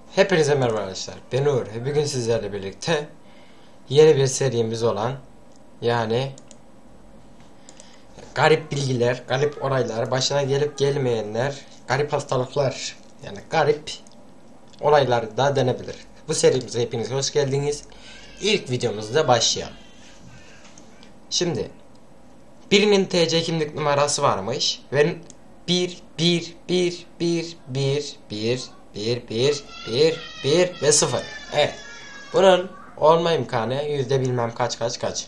Hepinize merhaba arkadaşlar. Ben Uğur. Bugün sizlerle birlikte yeni bir serimiz olan yani garip bilgiler, garip olaylar, başına gelip gelmeyenler, garip hastalıklar yani garip olaylar da denebilir. Bu serimize hepiniz hoş geldiniz. İlk videomuzda başlayalım. Şimdi birinin TC kimlik numarası varmış ve 1 ve 0. Evet. Bunun olma imkanı yüzde bilmem kaç.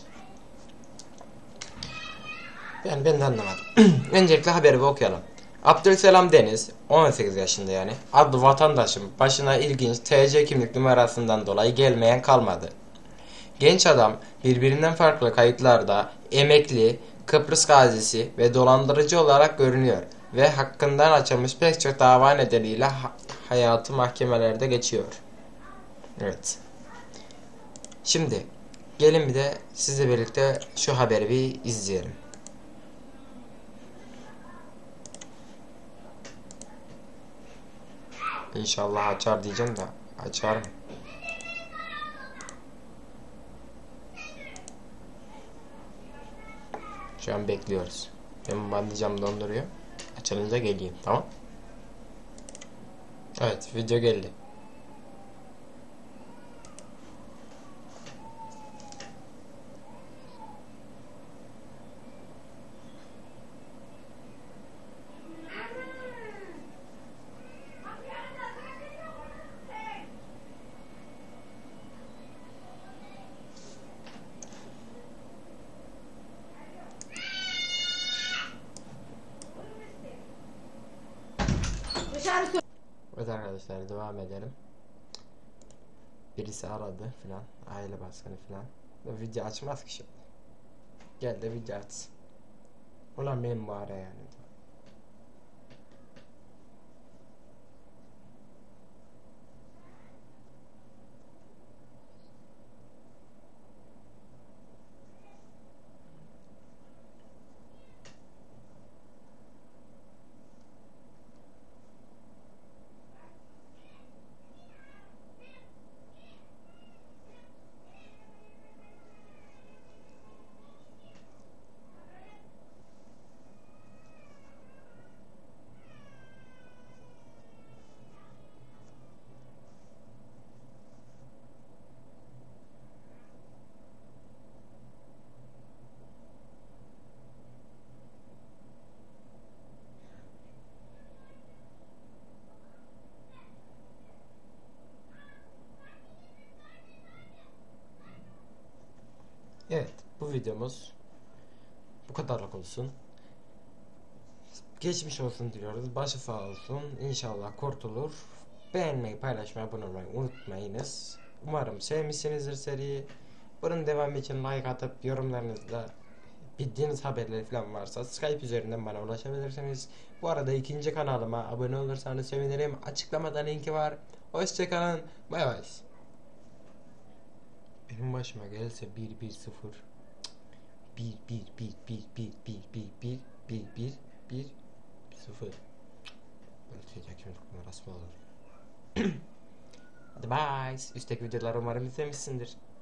Ben de anlamadım. Öncelikle haberi bir okuyalım. Abdülselam Deniz 18 yaşında yani adlı vatandaşım başına ilginç TC kimlik numarasından dolayı gelmeyen kalmadı. Genç adam birbirinden farklı kayıtlarda emekli, Kıbrıs gazisi ve dolandırıcı olarak görünüyor ve hakkından açılmış pek çok dava nedeniyle hayatı mahkemelerde geçiyor. Evet. Şimdi gelin bir de sizle birlikte şu haberi bir izleyelim. İnşallah açar diyeceğim de açar mı? Şu an bekliyoruz. Benim bandicam donduruyor. Açılınca geleyim, tamam? Evet, video geldi. Evet arkadaşlar, devam edelim. Birisi aradı filan, aile baskını filan. Video açmaz ki şimdi. Gel de video aç. Ulan benim bu ara yani. Evet, bu videomuz bu kadarlık olsun. Geçmiş olsun diliyoruz. Başı sağ olsun. İnşallah kurtulur. Beğenmeyi, paylaşmayı, abone olmayı unutmayınız. Umarım sevmişsinizdir seriyi. Bunun devamı için like atıp yorumlarınızda bildiğiniz haberler falan varsa Skype üzerinden bana ulaşabilirsiniz. Bu arada ikinci kanalıma abone olursanız sevinirim. Açıklamada linki var. Hoşçakalın. Bay bay. Benim başıma gelse 1-1-0 1 0 böyle TC kimlik numarası mı olur? Hadi bye. Üstteki videoları umarım izlemişsindir.